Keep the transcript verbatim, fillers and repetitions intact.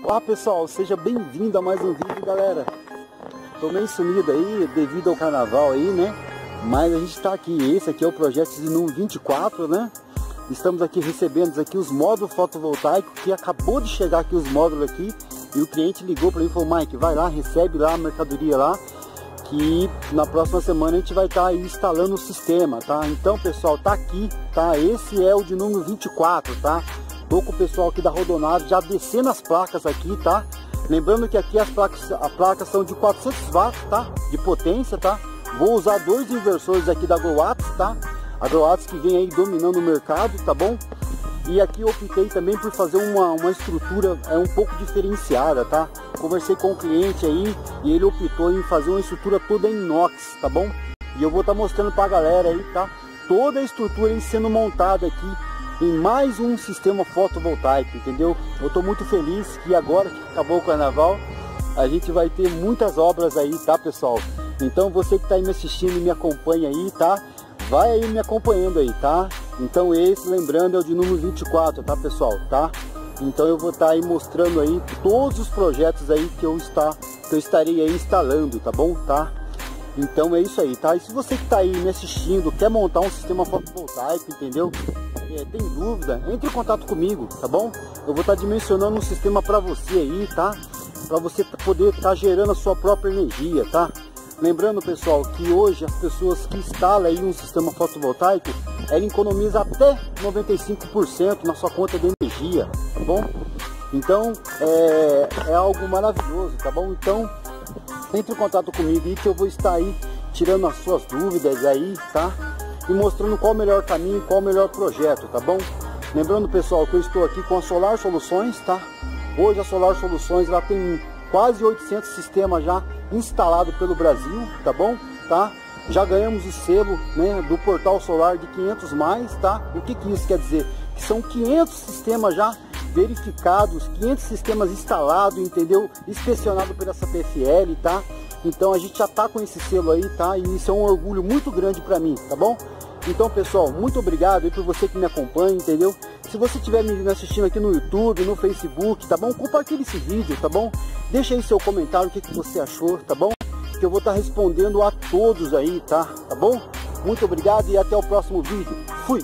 Olá pessoal, seja bem-vindo a mais um vídeo, galera. Tô meio sumido aí devido ao carnaval aí, né? Mas a gente tá aqui, esse aqui é o projeto de número vinte e quatro, né? Estamos aqui recebendo aqui os módulos fotovoltaicos, que acabou de chegar aqui os módulos aqui. E o cliente ligou para mim e falou: Mike, vai lá, recebe lá a mercadoria lá, que na próxima semana a gente vai estar tá aí instalando o sistema, tá? Então pessoal, tá aqui, tá? Esse é o de número vinte e quatro, tá? Tô com o pessoal aqui da Rodonave já descendo as placas aqui, tá? Lembrando que aqui as placas, as placas são de quatrocentos watts, tá? De potência, tá? Vou usar dois inversores aqui da Agrowatts, tá? Agrowatts que vem aí dominando o mercado, tá bom? E aqui eu optei também por fazer uma, uma estrutura é, um pouco diferenciada, tá? Conversei com o cliente aí e ele optou em fazer uma estrutura toda em inox, tá bom? E eu vou estar tá mostrando pra galera aí, tá? Toda a estrutura aí sendo montada aqui em mais um sistema fotovoltaico, entendeu? Eu tô muito feliz que agora que acabou o carnaval, a gente vai ter muitas obras aí, tá pessoal? Então você que tá aí me assistindo e me acompanha aí, tá? Vai aí me acompanhando aí, tá? Então esse, lembrando, é o de número vinte e quatro, tá pessoal, tá? Então eu vou estar tá aí mostrando aí todos os projetos aí que eu, está, que eu estarei aí instalando, tá bom? Tá? Então é isso aí, tá? E se você que tá aí me assistindo, quer montar um sistema fotovoltaico, entendeu? É, tem dúvida, entre em contato comigo, tá bom? Eu vou estar tá dimensionando um sistema para você aí, tá? Para você poder estar tá gerando a sua própria energia, tá? Lembrando pessoal, que hoje as pessoas que instalam aí um sistema fotovoltaico, ela economiza até noventa e cinco por cento na sua conta de energia, tá bom? Então é, é algo maravilhoso, tá bom? Então entre em contato comigo aí que eu vou estar aí tirando as suas dúvidas aí, tá? E mostrando qual o melhor caminho, qual o melhor projeto, tá bom? Lembrando pessoal que eu estou aqui com a Solar Soluções, tá? Hoje a Solar Soluções ela tem quase oitocentos sistemas já instalado pelo Brasil, tá bom? Tá? Já ganhamos o selo, né, do Portal Solar de quinhentos mais, tá? O que que isso quer dizer? Que são quinhentos sistemas já verificados, quinhentos sistemas instalados, entendeu? Inspecionado pela essa P F L, tá? Então a gente já tá com esse selo aí, tá? E isso é um orgulho muito grande para mim, tá bom? Então pessoal, muito obrigado aí por você que me acompanha, entendeu? Se você estiver me assistindo aqui no YouTube, no Facebook, tá bom? Compartilhe esse vídeo, tá bom? Deixa aí seu comentário, o que, que você achou, tá bom? Que eu vou estar respondendo a todos aí, tá? Tá bom? Muito obrigado e até o próximo vídeo. Fui!